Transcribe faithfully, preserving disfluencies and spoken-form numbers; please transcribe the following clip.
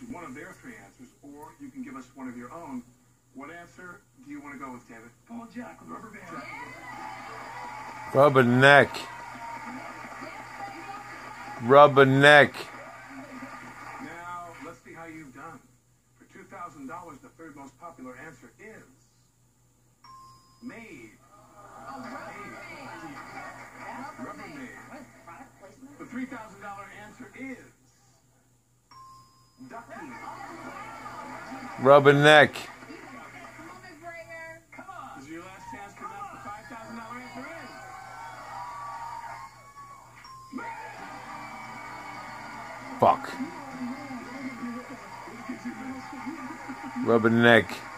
one of their three answers, or you can give us one of your own. What answer do you want to go with, David? Paul Jack, rubber band. Rubber neck. Rubber neck. Now, let's see how you've done. For two thousand dollars, the third most popular answer is made. Oh, rubber made. The three thousand dollars answer is ducky. Rubber neck. Come on. This is your last chance to know the five thousand dollars answer is. Fuck. Rubber neck.